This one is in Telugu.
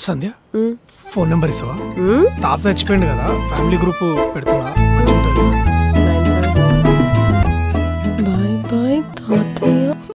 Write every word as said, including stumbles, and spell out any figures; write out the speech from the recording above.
సంధ్య ఉమ్, ఫోన్ నెంబర్ ఇస్తావా? ఉమ్. తాత చచ్చిపోయింది కదా, ఫ్యామిలీ గ్రూప్ పెడుతున్నా.